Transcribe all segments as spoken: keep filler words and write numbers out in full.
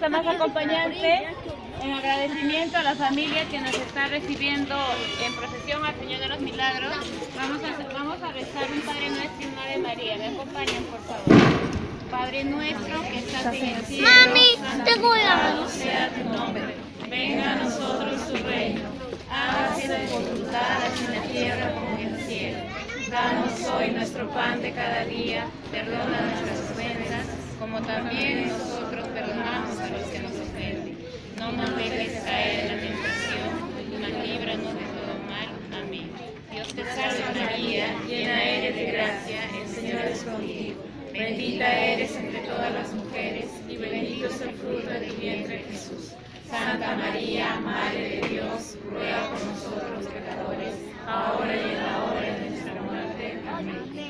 más acompañante, en agradecimiento a la familia que nos está recibiendo en procesión al Señor de los Milagros, vamos a, vamos a rezar un Padre Nuestro y una Ave María. ¿Me acompañan, por favor? Padre nuestro que estás en el cielo, Mami, tengo santificado sea tu nombre. Venga a nosotros tu reino. Hágase tu voluntad así en la tierra como en el cielo. Danos hoy nuestro pan de cada día. Perdona nuestras ofensas, como también nosotros perdonamos a los que nos ofenden. No nos dejes caer en la tentación, mas líbranos de todo mal. Amén. Dios te salve María, llena eres de gracia, el Señor es contigo. Bendita eres entre todas las mujeres, y bendito es el fruto de tu vientre, Jesús. Santa María, Madre de Dios, ruega por nosotros los pecadores, ahora y en la hora de nuestra muerte. Amén.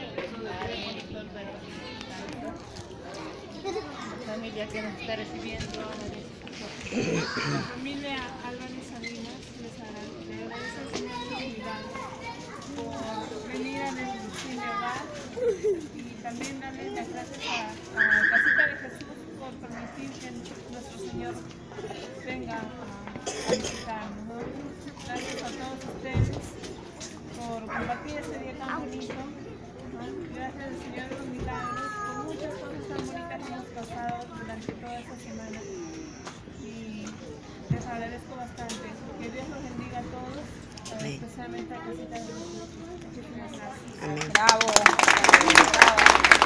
Familia que nos está recibiendo. La familia Álvarez Salinas les agradece al Señor de los Milagros por venir a bendecir el hogar y también darles las gracias a, a Casita de Jesús por permitir que nuestro Señor venga a, a visitarnos, ¿no? Gracias a todos ustedes por compartir este día tan bonito, ¿no? Gracias al Señor de los Milagros por muchas cosas tan bonitas que hemos pasado durante toda esta semana. Les agradezco bastante. Que Dios los bendiga a todos, especialmente a Casita de Jesús. Muchísimas gracias. Amén. Bravo. Bravo.